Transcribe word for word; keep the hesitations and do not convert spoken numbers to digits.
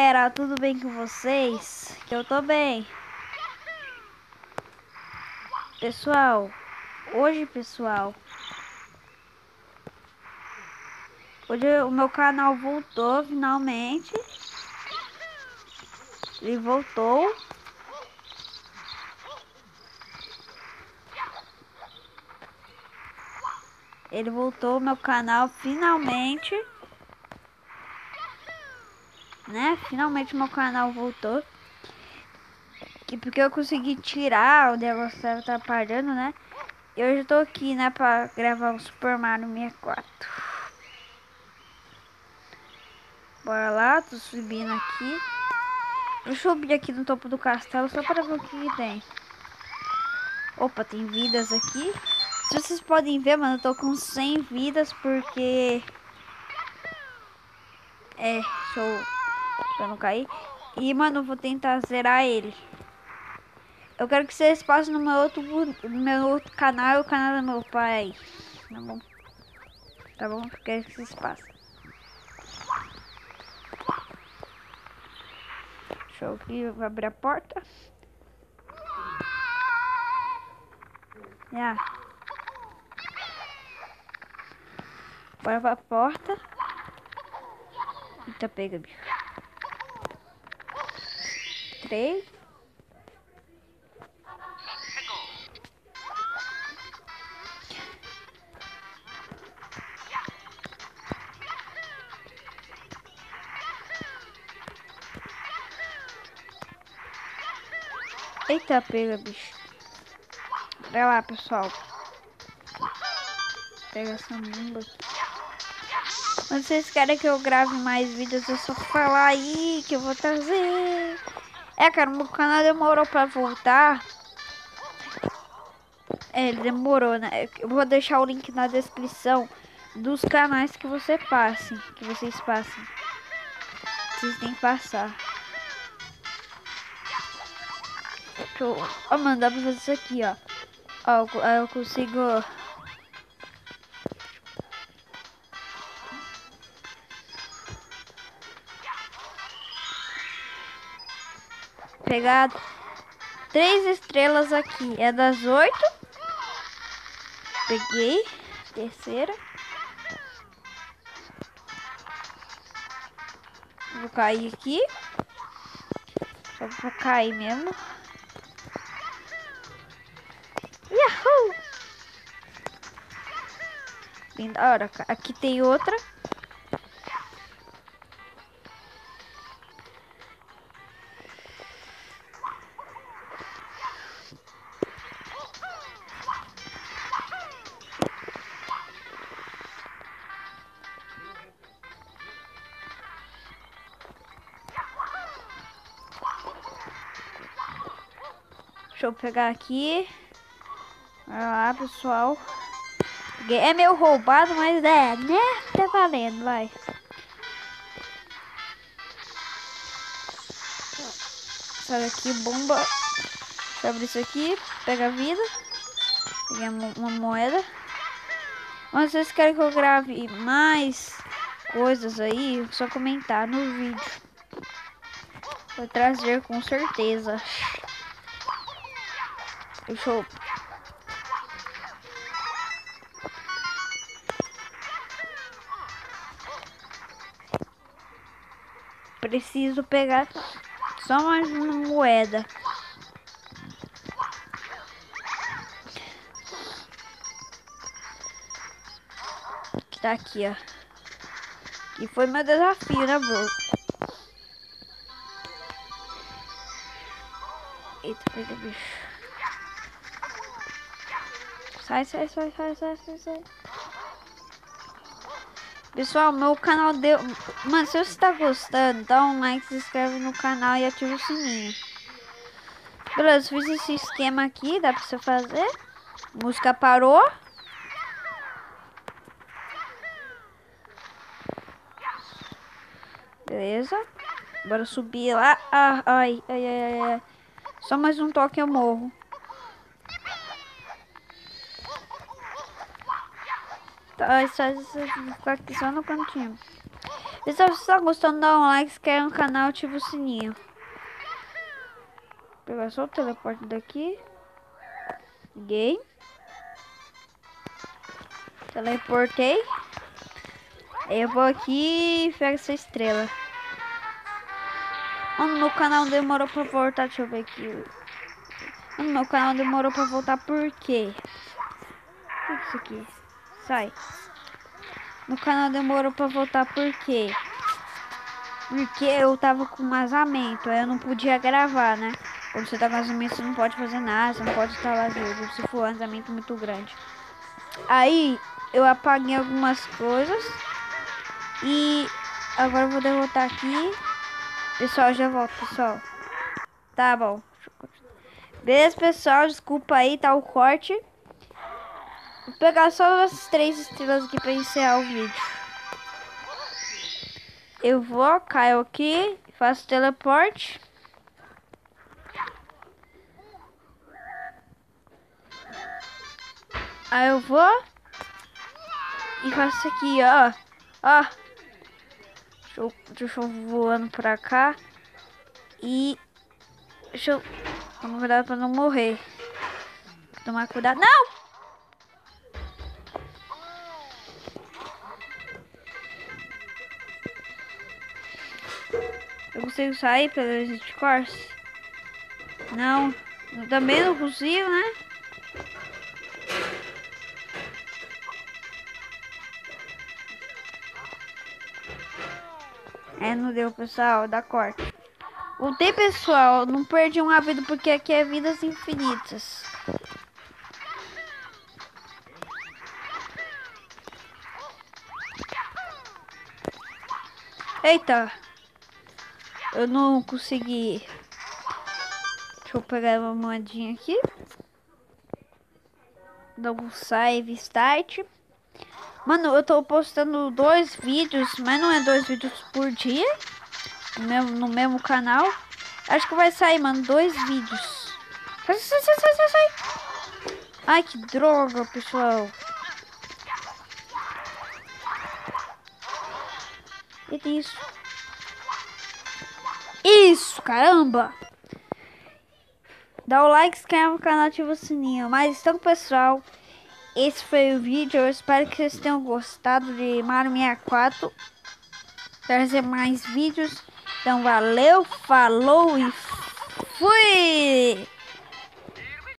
galera, tudo bem com vocês? Eu tô bem. Pessoal, hoje pessoal, hoje o meu canal voltou finalmente. Ele voltou. Ele voltou meu canal finalmente. Né? Finalmente meu canal voltou. E porque eu consegui tirar, o negócio tava atrapalhando, né? E hoje eu tô aqui, né, pra gravar o Super Mario sessenta e quatro. Bora lá, tô subindo aqui. Deixa eu subir aqui no topo do castelo só para ver o que, que tem. Opa, tem vidas aqui. Se vocês podem ver, mano, eu tô com cem vidas porque... É, deixa eu... Pra não cair. E, mano, eu vou tentar zerar ele. Eu quero que vocês passem no meu outro, no meu outro canal e o canal do meu pai. Tá bom? Tá bom? Eu quero que vocês passem. Deixa eu aqui, eu vou abrir a porta. Já. Bora pra porta. Eita, pega, bicho. Três. Eita, pega, bicho. Vai lá, pessoal. Pega essa bomba aqui. Mas vocês querem que eu grave mais vídeos, é só falar aí que eu vou trazer. É, cara, o meu canal demorou pra voltar. É, ele demorou, né? Eu vou deixar o link na descrição dos canais que você passe, que vocês passem. Vocês têm que passar. Deixa eu... Ó, mano, dá pra fazer isso aqui, ó. Ó, eu, eu consigo... pegar três estrelas aqui. É das oito. Peguei. Terceira. Vou cair aqui. Só pra cair mesmo. Yahoo! Bem da hora. Aqui tem outra. Deixa eu pegar aqui. Vai lá, pessoal. É meio roubado, mas é, né? Tá valendo, vai. Sai daqui, bomba. Deixa eu abrir isso aqui. Pega a vida. Peguei uma moeda. Mas vocês querem que eu grave mais coisas aí? É só comentar no vídeo. Vou trazer com certeza. Deixa eu... Preciso pegar só mais uma moeda. Que tá aqui, ó. E foi meu desafio, né, bro? Eita, pega bicho. Sai, sai, sai, sai, sai, sai, sai. Pessoal, meu canal deu... Mano, se você tá gostando, dá um like, se inscreve no canal e ativa o sininho. Beleza, fiz esse esquema aqui, dá pra você fazer. A música parou. Beleza. Bora subir lá. Ah, ai, ai, ai, ai. Só mais um toque eu morro. Tá, só, só, vou ficar aqui só no cantinho. Pessoal, se você tá gostando, dá um like, se inscreve no canal, ativa o sininho. Vou pegar só o teleporte daqui. Liguei. Teleportei. Aí eu vou aqui e pego essa estrela. Mano, meu canal demorou pra voltar. Deixa eu ver aqui. Mano, meu canal demorou pra voltar por quê? O que é isso aqui? Sai. Meu canal demorou pra voltar por quê? Porque eu tava com vazamento. Aí eu não podia gravar, né? Quando você tá com vazamento, você não pode fazer nada. Você não pode instalar vídeo. Se for um vazamento muito grande. Aí eu apaguei algumas coisas. E agora eu vou derrotar aqui. Pessoal, já volto, pessoal. Tá bom. Beleza, pessoal. Desculpa aí, tá o corte. Vou pegar só essas três estrelas aqui pra encerrar o vídeo. Eu vou, caio aqui, faço teleporte. Aí eu vou e faço isso aqui, ó. Ó. Deixa eu, deixa eu voando pra cá. E deixa eu tomar cuidado pra não morrer. Tomar cuidado. Não! Eu consigo sair pelo Exit Course? Não. Eu também não consigo, né? É, não deu, pessoal. Dá corte. Voltei, pessoal. Não perdi uma vida porque aqui é vidas infinitas. Eita. Eu não consegui. Deixa eu pegar uma moedinha aqui. Dá um save start. Mano, eu tô postando dois vídeos, mas não é dois vídeos por dia. No mesmo, no mesmo canal. Acho que vai sair, mano, dois vídeos. Sai, sai, sai, sai, sai, sai. Ai, que droga, pessoal. E isso. Isso, caramba. Dá o like, se inscreve no canal, ativa o sininho. Mas então, pessoal, esse foi o vídeo. Eu espero que vocês tenham gostado de Mario sessenta e quatro. Trazer mais vídeos. Então, valeu, falou e fui!